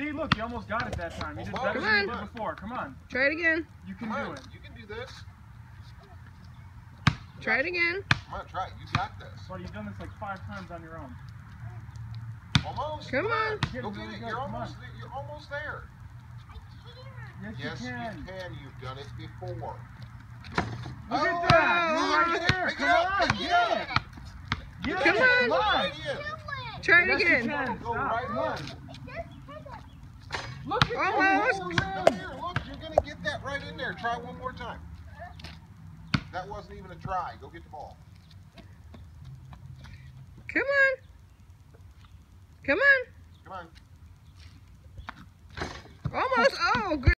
See, look, you almost got it that time. You did better than you did before. Come on. Try it again. You can do it. You can do this. Try it again. Come on, try it. You got this. Buddy, you've done this like 5 times on your own. Almost. Come on. Go get it. You're almost there. Yes, you can. You can. You've done it before. Look at that. You're right there. Come on. Get it. Get it. Come on. Come on. Try it Yes, again. you can. Go Stop. right Come on. in. Look at Almost. Come here. Look, you're going to get that right in there. Try one more time. That wasn't even a try. Go get the ball. Come on. Come on. Come on. Almost. Oh, good.